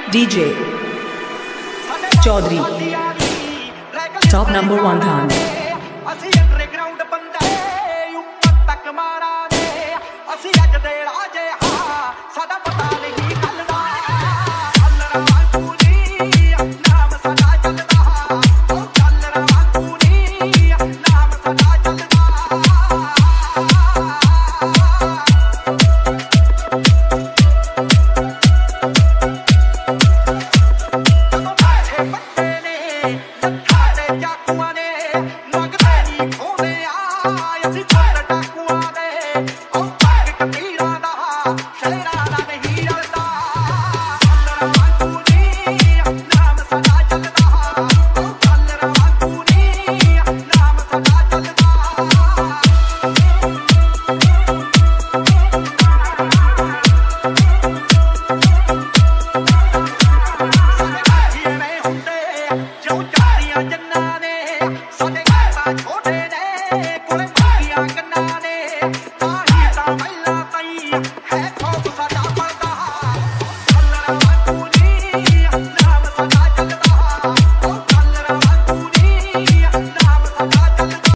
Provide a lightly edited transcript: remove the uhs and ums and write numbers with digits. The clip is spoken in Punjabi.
DJ Chaudhary top number 1 Khan ਅਸੀਂ ਅੰਡਰਗਰਾਉਂਡ ਬੰਦੇ ਉੱਪਰ ਤੱਕ ਮਾਰਾਂਗੇ ਅਸੀਂ ਅੱਜ ਦੇ